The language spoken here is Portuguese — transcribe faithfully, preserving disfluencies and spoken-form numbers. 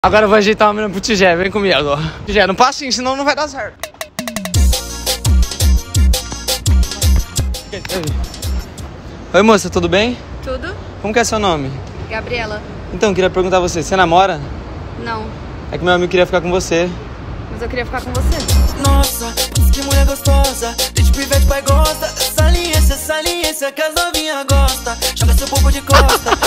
Agora eu vou ajeitar uma menina pro Tigé, vem comigo. Tigé, não passa assim, senão não vai dar certo. Oi moça, tudo bem? Tudo? Como que é seu nome? Gabriela. Então, queria perguntar a você, você namora? Não. É que meu amigo queria ficar com você. Mas eu queria ficar com você. Nossa, que mulher gostosa. Desde pivete pai gosta. Saliência, saliência que as novinhas gostam. Joga seu povo de costa.